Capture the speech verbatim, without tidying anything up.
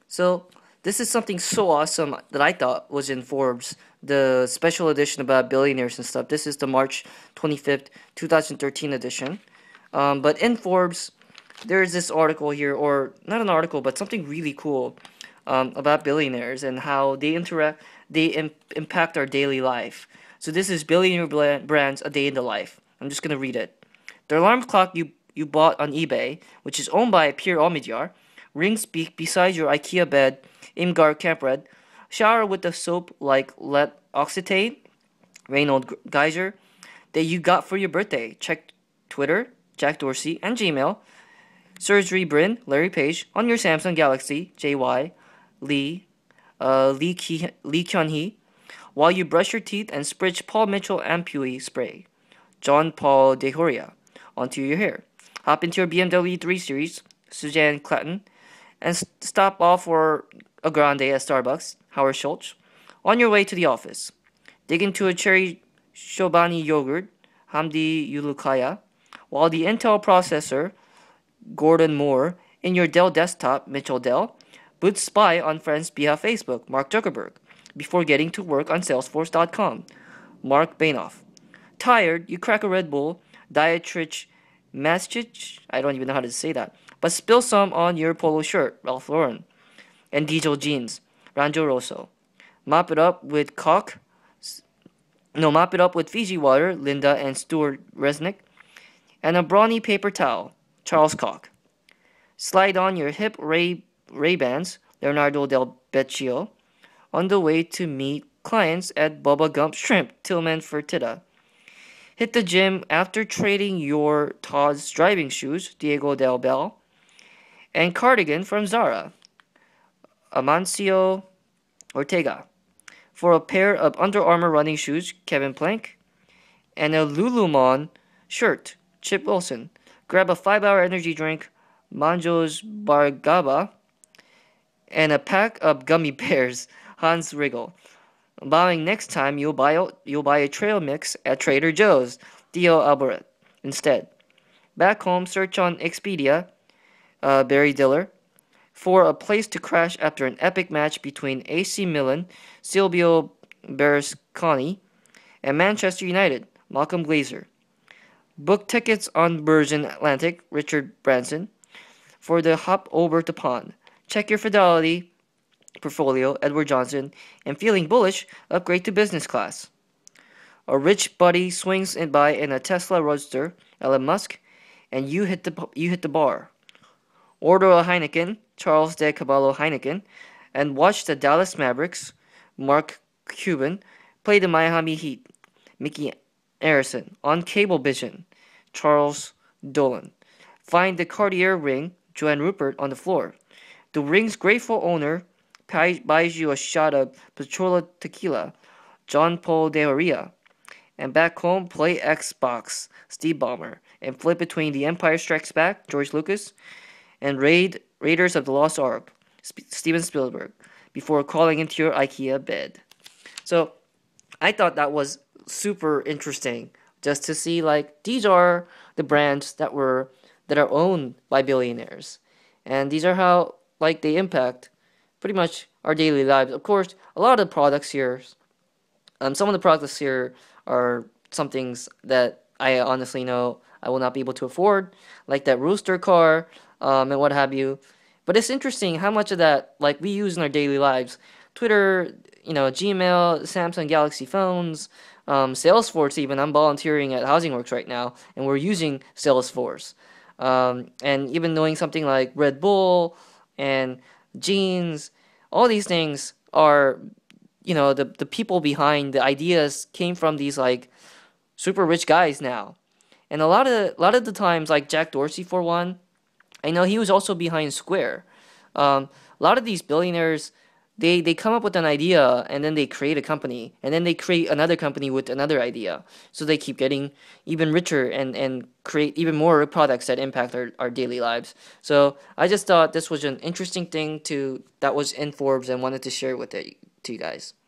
So this is something so awesome that I thought was in Forbes, the special edition about billionaires and stuff. This is the March twenty-fifth, twenty thirteen edition. Um, but in Forbes, there's this article here, or not an article, but something really cool um, about billionaires and how they interact, they Im- impact our daily life. So this is Billionaire Bla- Brands, A Day in the Life. I'm just gonna read it. The alarm clock you you bought on eBay, which is owned by Pierre Omidyar, rings be- beside your IKEA bed, Imgar Campread, shower with the soap like Let Occitane, Reynold Geyser, that you got for your birthday. Check Twitter, Jack Dorsey, and Gmail. Surgery Brin, Larry Page, on your Samsung Galaxy, J Y, Lee, uh, Lee, Ki- Lee Kyun Hee, while you brush your teeth and spritz Paul Mitchell Ampui spray. John Paul De Horia, onto your hair. Hop into your B M W three Series, Suzanne Clatton, and s- stop off for a grande at Starbucks, Howard Schultz, on your way to the office. Dig into a cherry Shobani yogurt, Hamdi Yulukaya, while the Intel processor, Gordon Moore, in your Dell desktop, Mitchell Dell, boots spy on friends via Facebook, Mark Zuckerberg, before getting to work on Salesforce dot com, Mark Bainoff. Tired, you crack a Red Bull, Dietrich Mastic, I don't even know how to say that, but spill some on your polo shirt, Ralph Lauren, and diesel jeans, Ranjo Rosso. Mop it up with cock, no, mop it up with Fiji water, Linda and Stuart Resnick, and a brawny paper towel, Charles Koch. Slide on your hip Ray Ray-Bans, Leonardo Del Beccio, on the way to meet clients at Bubba Gump Shrimp, Tillman Fertitta. Hit the gym after trading your Todd's driving shoes, Diego Del Bell, and cardigan from Zara, Amancio Ortega, for a pair of Under Armour running shoes, Kevin Plank, and a Lululemon shirt, Chip Wilson. Grab a five hour energy drink, Manjos Bargaba, and a pack of gummy bears, Hans Riegel. Buying next time you'll buy a, you'll buy a trail mix at Trader Joe's, Theo Albaret, instead. Back home, search on Expedia, uh, Barry Diller, for a place to crash after an epic match between A C Milan, Silvio Berlusconi, and Manchester United, Malcolm Glazer. Book tickets on Virgin Atlantic, Richard Branson, for the hop over to pond. Check your Fidelity portfolio, Edward Johnson, and feeling bullish, upgrade to business class. A rich buddy swings in by in a Tesla Roadster, Elon Musk, and you hit the you hit the bar. Order a Heineken, Charles de Caballo Heineken, and watch the Dallas Mavericks, Mark Cuban, play the Miami Heat, Mickey Arison, on Cablevision, Charles Dolan. Find the Cartier ring, Joanne Rupert, on the floor. The ring's grateful owner buys you a shot of Pachola tequila, John Paul De Horia. And back home, play Xbox, Steve Ballmer, and flip between The Empire Strikes Back, George Lucas, and Raid Raiders of the Lost Ark, Sp- Steven Spielberg, before calling into your IKEA bed. So I thought that was super interesting just to see like these are the brands that were that are owned by billionaires, and these are how like they impact pretty much our daily lives. Of course, a lot of the products here, um, some of the products here are some things that I honestly know I will not be able to afford, like that rooster car, um, and what have you. But it's interesting how much of that like we use in our daily lives. Twitter, you know, Gmail, Samsung Galaxy phones, um, Salesforce. Even I'm volunteering at HousingWorks right now, and we're using Salesforce. Um, and even knowing something like Red Bull and jeans, all these things are, you know, the the people behind the ideas came from these like super rich guys now. And a lot of a lot of the times, like Jack Dorsey for one, I know he was also behind Square. Um, a lot of these billionaires, they they come up with an idea and then they create a company and then they create another company with another idea. So they keep getting even richer and and create even more products that impact our, our daily lives. So I just thought this was an interesting thing to that was in Forbes and wanted to share with it to you guys.